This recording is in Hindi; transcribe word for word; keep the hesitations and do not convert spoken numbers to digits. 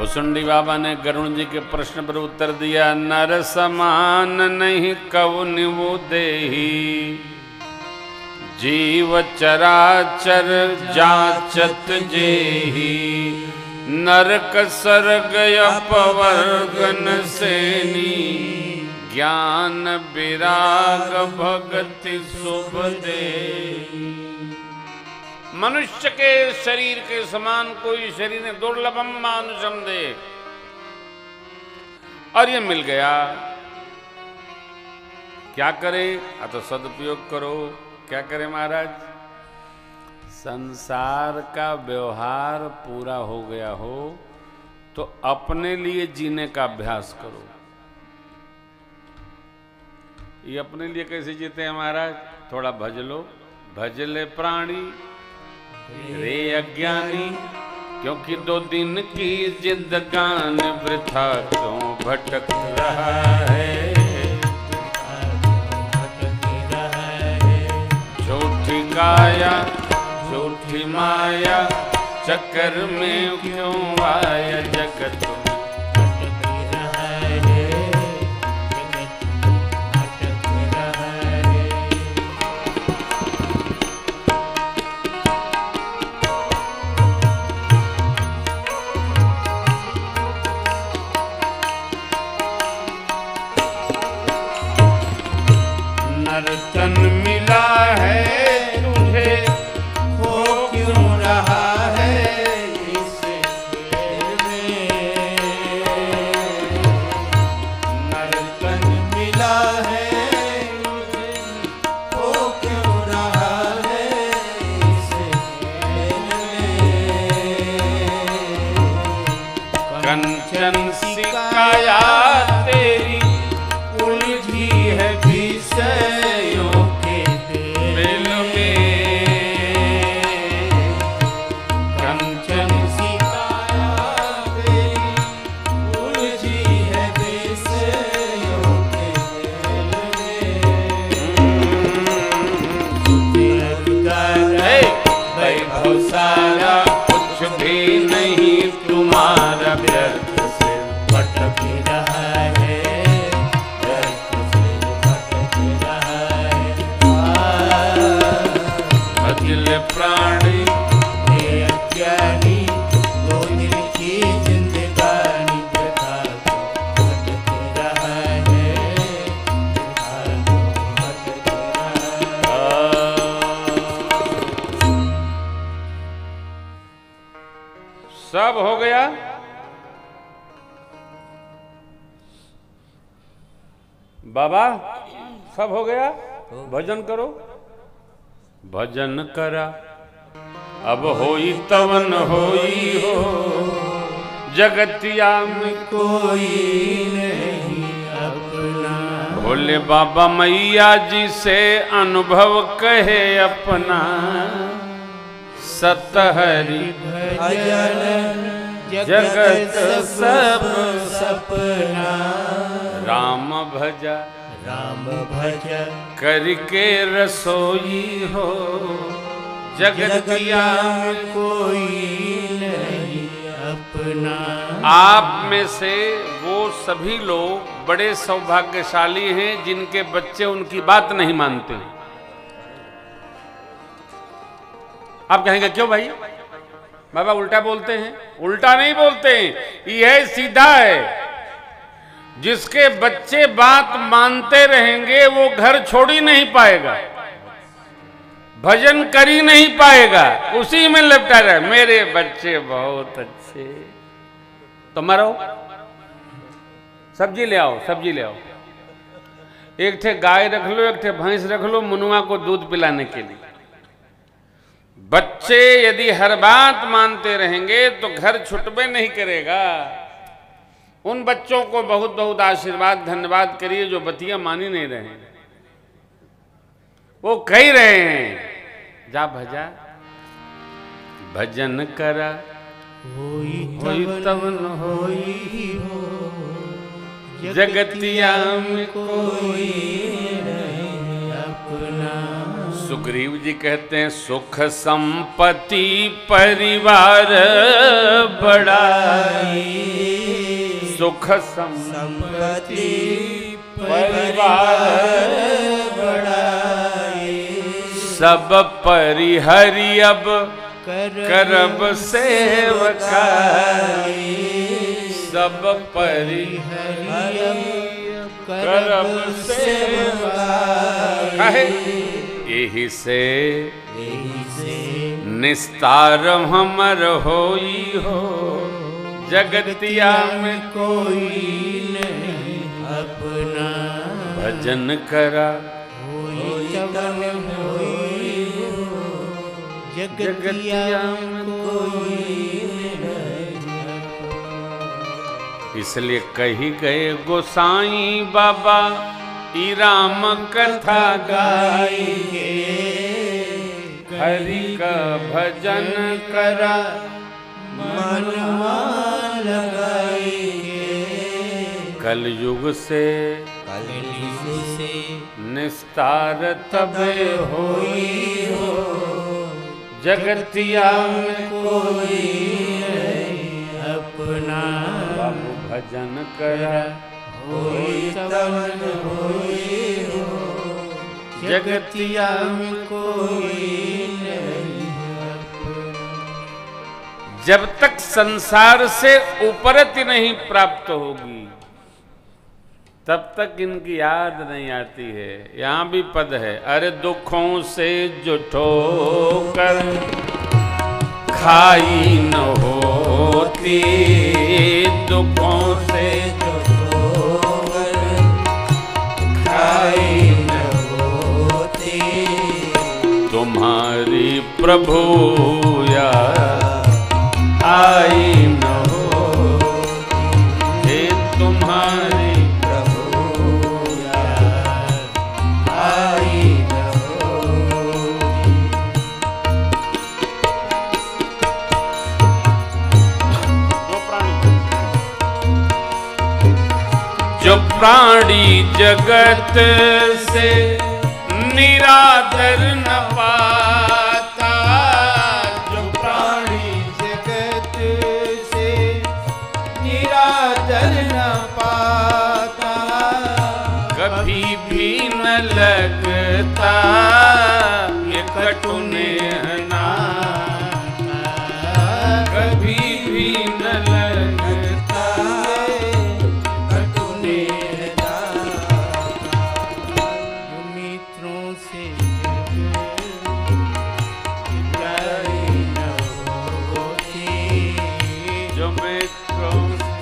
भुसुंडी बाबा ने गरुण जी के प्रश्न पर उत्तर दिया, नर समान नहीं कवु निवु देही, जीव चराचर जाचत जेही, नरक सर्ग अपवर्गन सेनी, ज्ञान विराग भगति शुभ देही। मनुष्य के शरीर के समान कोई शरीर ने दुर्लभम मानुषम दे, और ये मिल गया, क्या करे? अतः सदुपयोग करो। क्या करे महाराज? संसार का व्यवहार पूरा हो गया हो तो अपने लिए जीने का अभ्यास करो। ये अपने लिए कैसे जीते हैं महाराज? थोड़ा भज लो। भजले प्राणी रे अज्ञानी, क्योंकि दो दिन की जिंदगान वृथा क्यों भटक रहा है। झूठी काया झूठी माया, चक्कर में क्यों आया जगत नर्तन मिला है तुझे, खो क्यों रहा है इस खेल में। नर्तन मिला है तुझे, खो क्यों रहा है इस खेल में। कंचन सी काया तेरी उलझी है विषयों के दिल में। कंचन सी काया तेरी उलझी है विषयों के दिल में। वैभव सारा कुछ भी नहीं तुम्हारा, व्यर्थ से भटक रहा है। भजले प्राणी हे अज्ञानी, दो दिन की जिंदगानी वृथा भटक रहा है। सब हो गया। बाबा सब हो गया, भजन करो। भजन करा अब होई तवन होई हो, जगतिया में कोई नहीं अपना। भोले बाबा मैया जी से अनुभव कहे अपना, सतहरि भजन जगत सब सपना। राम भजा राम भज करके रसोई हो, जगतिया में कोई नहीं अपना। आप में से वो सभी लोग बड़े सौभाग्यशाली हैं जिनके बच्चे उनकी बात नहीं मानते। आप कहेंगे क्यों भाई, बाबा उल्टा बोलते हैं? उल्टा नहीं बोलते हैं, यह सीधा है। जिसके बच्चे बात मानते रहेंगे वो घर छोड़ ही नहीं पाएगा, भजन कर ही नहीं पाएगा, उसी में लिपटा रहे। मेरे बच्चे बहुत अच्छे, तो मरो, सब्जी ले आओ, सब्जी ले आओ। एक थे गाय रख लो, एक थे भैंस रख लो, मुनुआ को दूध पिलाने के लिए। बच्चे यदि हर बात मानते रहेंगे तो घर छुटबे नहीं करेगा। उन बच्चों को बहुत बहुत आशीर्वाद धन्यवाद करिए जो बतिया मान ही नहीं रहे, वो कह रहे हैं जा भजा भजन करा, होई तवन होई हो, जगतिया में कोई नहीं अपना। सुग्रीव जी कहते हैं सुख संपत्ति परिवार बढ़ाई, सुख संपत्ति परिवार बढ़ाए, सब परिहरि अब करब सेवकाई, सब परिहरि करब सेवकाई। यही से निस्तार हमर होई हो, जगतिया में कोई नहीं अपना, भजन करा जगतिया में कोई नहीं। इसलिए कही गए गोसाई बाबा ई राम कथा गाएंगे, हरि का भजन करा मनवा लगाएंगे। कलयुग से कलयुग से निस्तार तबे होई हो, जगतिया में कोई नहीं अपना, बाबू भजन करा होई तब होई हो, जगतिया में कोई नहीं अपना। जब तक संसार से उपरति नहीं प्राप्त होगी तब तक इनकी याद नहीं आती है। यहाँ भी पद है, अरे दुखों से जो ठोकर खाई न होती, दुखों से जो ठोकर खाई न होती, तुम्हारी प्रभु या आई न होती, तुम्हारी जो प्राणी जगत से निरादर न पाता, जो प्राणी जगत से निरादर न पाता, कभी भी न लगता ये कटु नेह नाता, कभी भी न लगता जो मित्रों